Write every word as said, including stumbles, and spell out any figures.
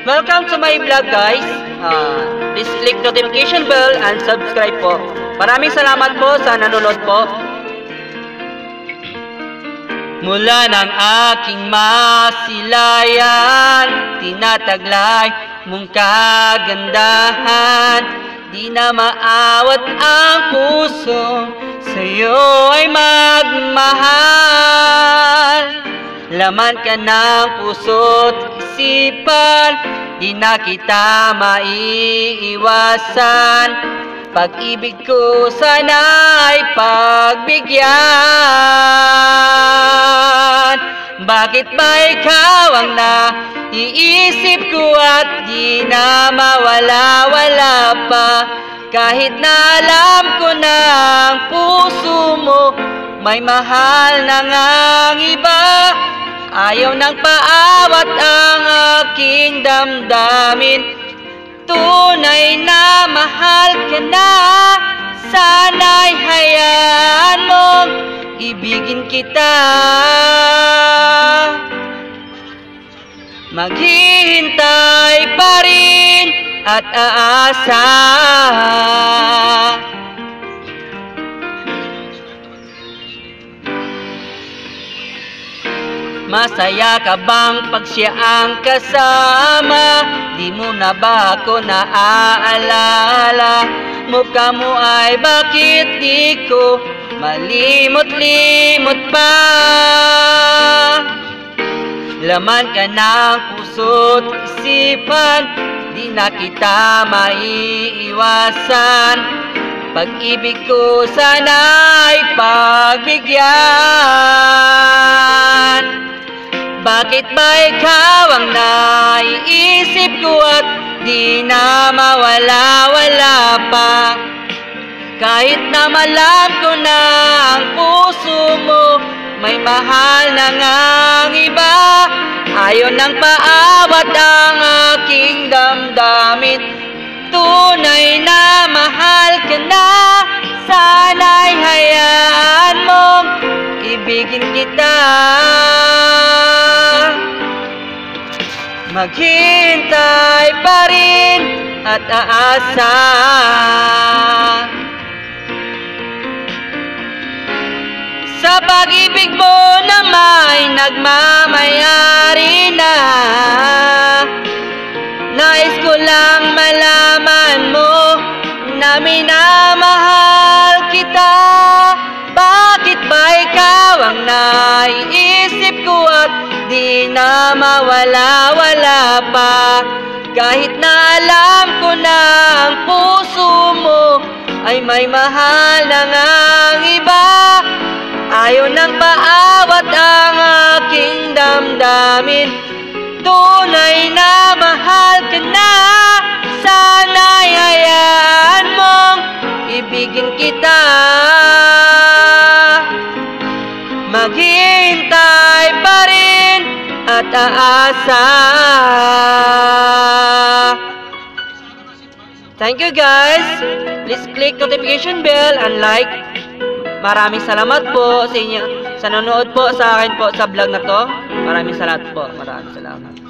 Welcome to my vlog, guys. Uh, please click notification bell and subscribe po. Maraming salamat po sa nanonood po. Mula ng aking masilayan, tinataglay mong kagandahan. Di na maawat ang puso, sa'yo ay magmahal. Laman ka ng puso't isipan, di na kita maiiwasan. Pag-ibig ko sana'y pagbigyan. Bakit ba ikaw ang naiisip ko at di na mawala-wala pa? Kahit na alam ko na ang puso mo may mahal na ngang iba. Ayaw nang paawat ang aking damdamin. Tunay na mahal ka na, sana'y hayaan mong ibigin kita. Maghihintay pa rin at aasa. Masaya ka bang pag siya ang kasama? Di mo na ba ako naaalala? Mukha mo ay bakit di ko malimot-limot pa? Laman ka ng puso't isipan, di na kita maiiwasan. Pag-ibig ko sana'y pagbigyan. Bakit ba ikaw ang naiisip ko at di na mawala-wala pa? Kahit na malam ko na ang puso mo may mahal na ngang iba. Ayaw nang paawat ang aking damdamin. Tunay na mahal ka na, sana'y hayaan mong ibigin kita. Maghintay pa rin at aasa. Sa pag-ibig mo na may nagmamayari na, nais ko lang malaman mo na minamahal kita. Bakit ba ikaw ang naiisip ko at di na mawala-wala pa? Kahit na alam ko na ang puso mo ay may mahal na ngang iba. Ayaw nang paawat ang aking damdamin. Tunay na mahal ka na, sana'y hayaan mong ibigin kita. Maghihintay pa rin at aasa. Thank you, guys. Please click notification bell and like. Maraming salamat po sa inyo sa nanonood po sa akin po sa vlog na to. Maraming salamat po. Maraming salamat.